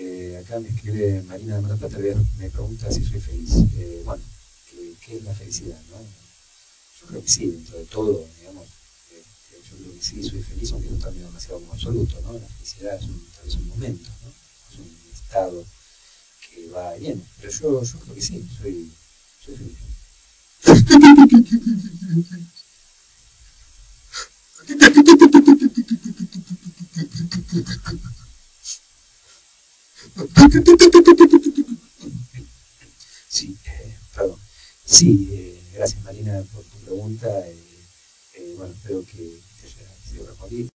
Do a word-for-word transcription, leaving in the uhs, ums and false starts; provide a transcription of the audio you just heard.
Eh, acá me escribe Marina de Mar del Plata, me pregunta si soy feliz. Eh, bueno, ¿qué, ¿qué es la felicidad? ¿No? Yo creo que sí, dentro de todo, digamos, eh, yo creo que sí, soy feliz, aunque no también demasiado como absoluto, ¿no? La felicidad es un, tal vez un momento, ¿no? Es un estado que va y viene. Pero yo, yo creo que sí, soy, soy feliz. Sí, eh, perdón. Sí, eh, gracias Marina por tu pregunta. Eh, eh, bueno, espero que te haya sido respondido.